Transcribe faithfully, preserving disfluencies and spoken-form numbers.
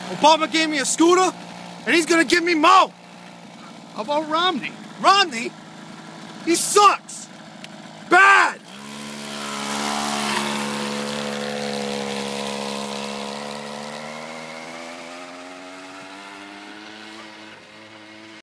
Obama gave me a scooter, and he's gonna give me more. How about Romney? Romney? He sucks.